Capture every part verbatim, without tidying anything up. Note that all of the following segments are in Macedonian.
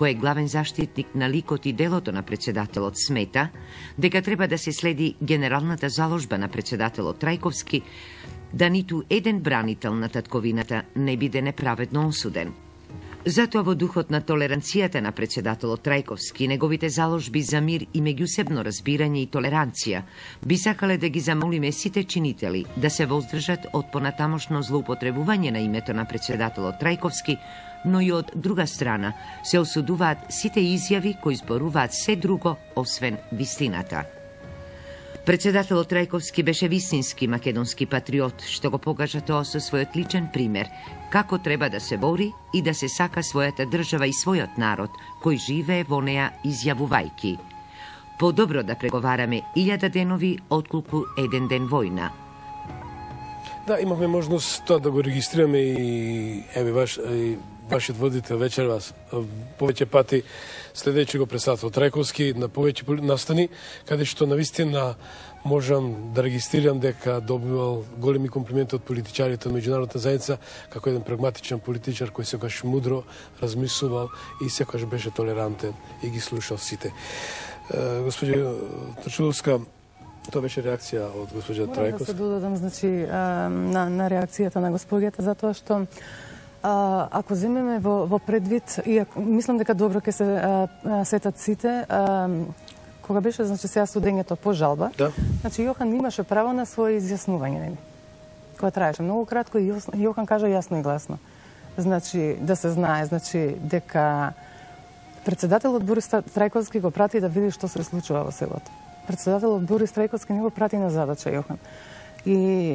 кој е главен заштитник на ликот и делото на председателот, смета дека треба да се следи генералната заложба на председателот Трајковски, да ниту еден бранител на татковината не биде неправедно осуден. Затоа во духот на толеранцијата на председателот Трајковски, неговите заложби за мир и меѓусебно разбирање и толеранција, би сакале да ги замолиме сите чинители да се воздржат од понатамошно злоупотребување на името на председателот Трајковски, но и од друга страна се осудуваат сите изјави кои зборуваат се друго освен вистината. Председателот Трајковски беше вистински македонски патриот, што го покажа тоа со својот личен пример, како треба да се бори и да се сака својата држава и својот народ, кој живее во неа изјавувајки: подобро да преговараме илјада денови, отколку еден ден војна. Да, имавме можност тоа да го регистрираме и еве ваш и вашиот водител вечер вас повеќе пати следејќи го председател Трајковски на повеќе настани, каде што навистина можам да регистрирам дека добивал големи комплименти од политичарите од меѓународната заедница, како еден прагматичен политичар кој секогаш мудро размислувал и секогаш беше толерантен и ги слушал сите. Госпоѓа Точиловска, тоа беше реакција од госпоѓа Трајковска. Морам да се додадам, значи, на, на реакцијата на госпоѓата, затоа што А, ако земеме во, во предвид, и мислам дека добро ќе се а, а, сетат сите, а, кога беше, значи, сега судењето по жалба, да. Значи, Јохан имаше право на своје изјаснување, кога траеше многу кратко, и Јохан кажа јасно и гласно. Значи, да се знае, значи, дека председателот Борис Трајковски го прати да види што се случува во селото. Председателот Борис Трајковски не го прати на задача Јохан. И,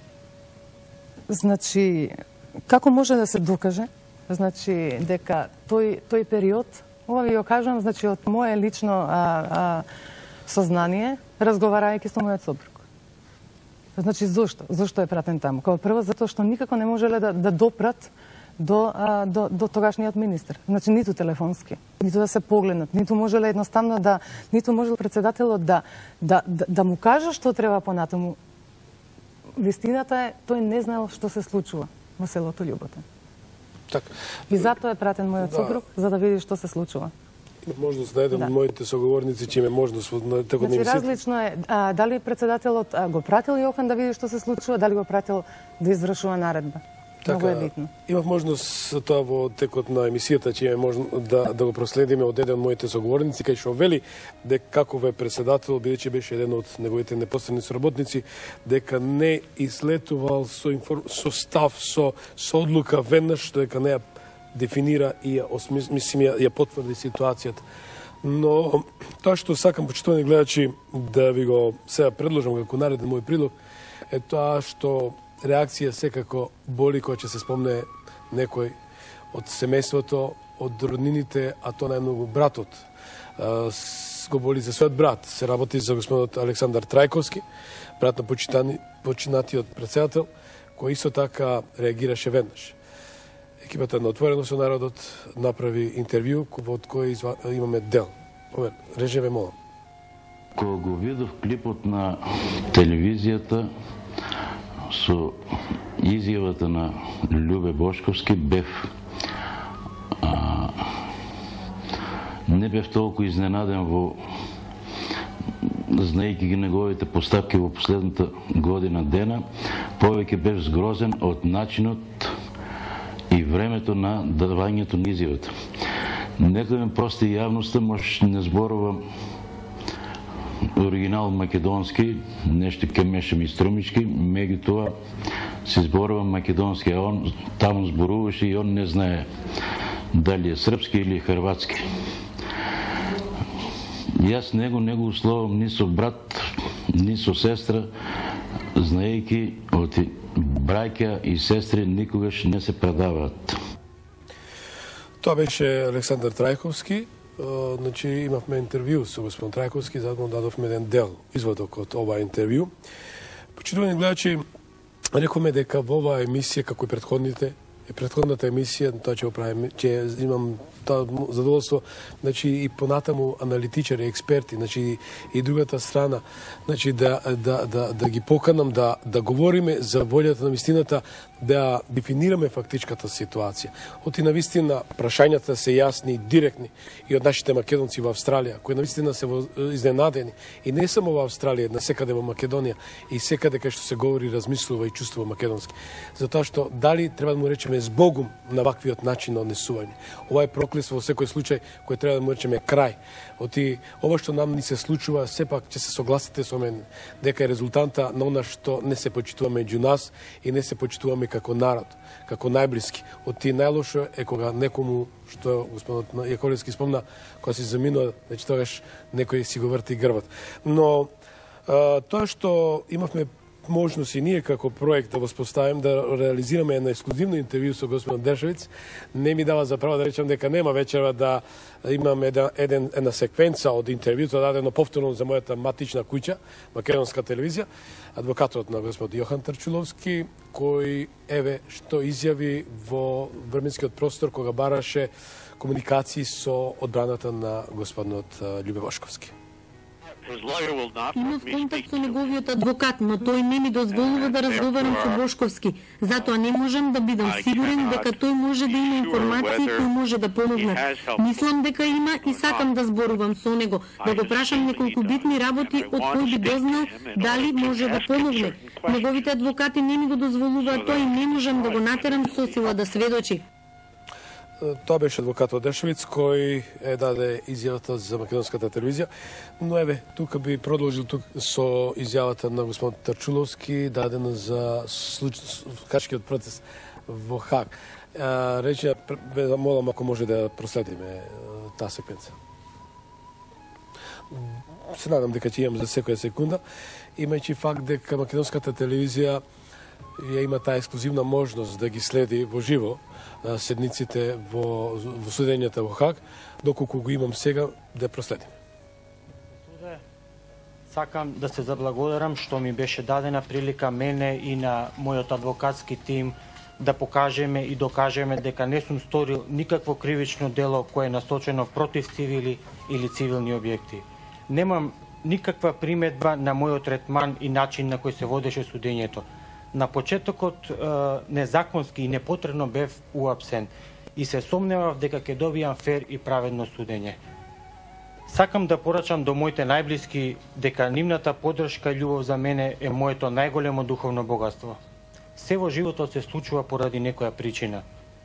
значи, како може да се докаже, значи, дека тој, тој период, ова ви го кажам, значи, од моje лично а, а, сознание, разговарајќи со мојот сопруг. Значи, зошто? Зошто е пратен таму? Као прво, затоа што никако не можеле да, да допрат до, а, до, до тогашниот министр. Значи, ниту телефонски, ниту да се погледнат, ниту можеле едноставно да, ниту можел председателот да, да, да, да му каже што треба понатаму. Вистината е, тој не знаел што се случува во селото Љубота. Так. И затоа е пратен мојот сопруг, да, за да види што се случува. Има можност да еден од моите соговорници, че име можност на тако значи, да им различно е а, дали председателот а, го пратил Јохан да види што се случува, дали го пратил да извршува наредба. Така, много е битно. Имав можност тоа во текот на емисијата, че имаме можност да, да го проследиме од еден од моите соговорници, кај што вели дека каков е председател, бидејќи беше еден од неговите непосредни соработници, дека не ислетувал со, информ... со став, со, со одлука веднаш, дека не ја дефинира и ја, мислим, ја, ја потврди ситуацијата. Но тоа што сакам, почитувани гледачи, да ви го сега предложам како нареден мој прилог, е тоа што реакција секако боли кога ќе се спомне некој од семејството, од роднините, а то најмногу братот. Го боли за својот брат. Се работи за господинот Александар Трајковски, брат на почитани, починатиот председател, кој исто така реагираше веднаш. Екипата на Отворено со народот направи интервју од кој изва... имаме дел. Овер, режеве молам. Кога го видов клипот на телевизијата со изјавата на Љубе Бошковски, бев а, не бев толку изненаден во знаејќи ги неговите постапки во последната година дена, повеќе бев згрозен од начинот и времето на давањето на изјавата. Нека ме прости јавноста, може не зборувам оригинал македонски, нешто ке мешам и струмички, меѓутоа се зборувам македонски, а он таму зборуваше и он не знае дали е српски или хрватски. Јас него не го условам ни со брат, ни со сестра, знаејќи од браќа и сестри никогаш не се предаваат. Тоа беше Александар Трајковски. Значи, имавме интервју со господин Трајковски, затоа му дадовме еден дел, изводок од ова интервју. Почитувани гледачи, рековме дека во оваа емисија, како и претходните, и претходната емисија, тоа ќе оправим, ќе имам тоа задоволство, значи и понатаму аналитичари, експерти, значи и другата страна, значи да да да да ги поканам да да говориме за волјата на вистината да дефинираме фактичката ситуација. Оти навистина прашањата се јасни и директни и од нашите македонци во Австралија, кои навистина се изненадени и не само во Австралија, на секаде во Македонија и секаде кај што се говори, размислува и чувствува македонски. Затоа што дали треба да му речеме збогум на ваквиот начин на однесување. Ова е проклетство во секој случај кој треба да му речеме крај. Оти ова што нам ни се случува, сепак ќе се согласите со мене дека е резултанта на она што не се почитуваме меѓу нас и не се почитуваме како народ, како најблиски. Оти најлошо е кога некому, што господинот Јаковлевски спомна, кога си заминува, значи тогаш некој си го врти грбот. Но а, тоа што имавме можност и ние како проект да воспоставим, да реализираме едно ексклузивно интервју со господин Дешевиц, не ми дава за право да речем дека нема вечера да имам една, еден, една секвенца од интервјуто дадено повторно за мојата матична куќа, Македонска телевизија, адвокатот на господ Јохан Трчуловски, кој еве што изјави во временскиот простор кога бараше комуникации со одбраната на господинот Љубе Бошковски. Имав контакт со неговиот адвокат, но тој не ми дозволува да разговарам со Бошковски. Затоа не можам да бидам сигурен дека тој може да има информации кои може да помогнат. Мислам дека има и сакам да зборувам со него, да го прашам неколку битни работи од кои би дознал дали може да помогне. Неговите адвокати не ми го дозволуваат тоа и не можам да го натерам со сила да сведочи. Тоа беше адвокатот Дешевиц кој е даде изјавата за Македонската телевизија, но еве тука би продолжил тук со изјавата на господин Трчуловски дадена за Хачкиот процес во Хаг. Рече, молам ако може да проследиме таа секвенца. Се надам дека ќе имам за секоја секунда, имајќи факт дека Македонската телевизија ја има таа ексклузивна можност да ги следи во живо седниците во, во судењата во Хаг, доколку го имам сега да проследим. Сакам да се заблагодарам што ми беше дадена прилика мене и на мојот адвокатски тим да покажеме и докажеме дека не сум сторил никакво кривично дело кое е насочено против цивили или цивилни објекти. Немам никаква приметба на мојот третман и начин на кој се водеше судењето. На почетокот незаконски и непотребно бев уапсен и се сомневав дека ќе добијам фер и праведно судење. Сакам да порачам до моите најблиски дека нивната поддршка и љубов за мене е моето најголемо духовно богатство. Се во животот се случува поради некоја причина.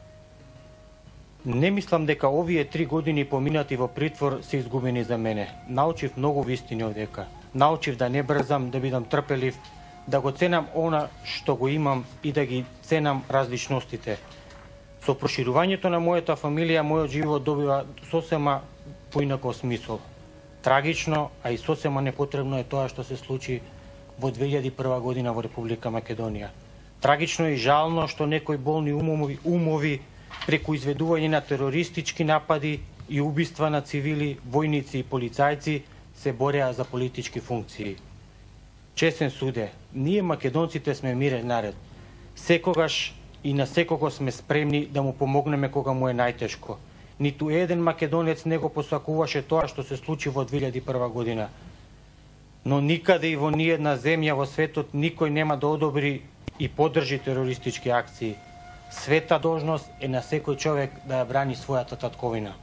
Не мислам дека овие три години поминати во притвор се изгубени за мене. Научив многу вистини одека. Научив да не брзам, да бидам трпелив, да го ценам она што го имам и да ги ценам различностите. Со проширувањето на мојата фамилија, мојот живот добива сосема поинаков смисол. Трагично, а и сосема непотребно е тоа што се случи во две илјади и прва година во Република Македонија. Трагично и жално што некои болни умови, умови преку изведување на терористички напади и убиства на цивили, војници и полицајци се бореа за политички функции. Честен суде, ние македонците сме мирен народ. Секогаш и на секого сме спремни да му помогнеме кога му е најтешко. Ниту еден македонец не го посакуваше тоа што се случи во две илјади и прва година. Но никаде и во ниедна земја во светот никој нема да одобри и поддржи терористички акции. Света должност е на секој човек да ја брани својата татковина.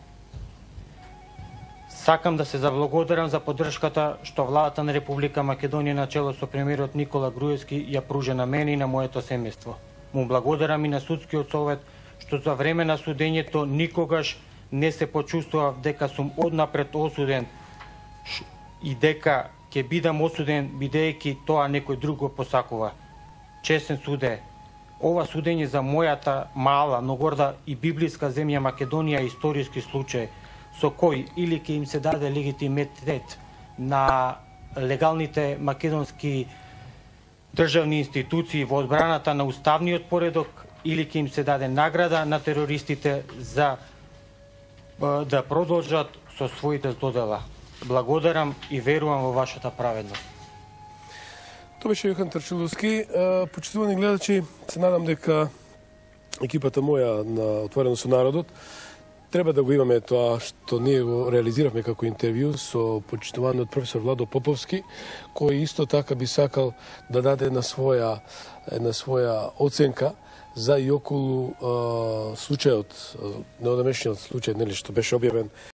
Сакам да се заблагодарам за поддршката што владата на Република Македонија на чело со премиерот Никола Груевски ја пружа на мене и на моето семејство. Му благодарам и на судскиот совет што за време на судењето никогаш не се почувствував дека сум однапред осуден и дека ќе бидам осуден бидејќи тоа некој друг го посакува. Честен суде, ова судење за мојата мала, но горда и библиска земја Македонија е историски случај со кој или ќе им се даде легитимитет на легалните македонски државни институции во одбраната на уставниот поредок, или ќе им се даде награда на терористите за да продолжат со своите злодела. Благодарам и верувам во вашата праведност. Тоа беше Јохан Трчуловски. Почитувани гледачи, се надам дека екипата моја на Отворено со народот треба да го имаме тоа што ние го реализиравме како интервју со почитуваниот професор Владо Поповски, кој исто така би сакал да даде на своја една своја оценка за и околу а, случајот, неодамешниот случај, нели, што беше објавен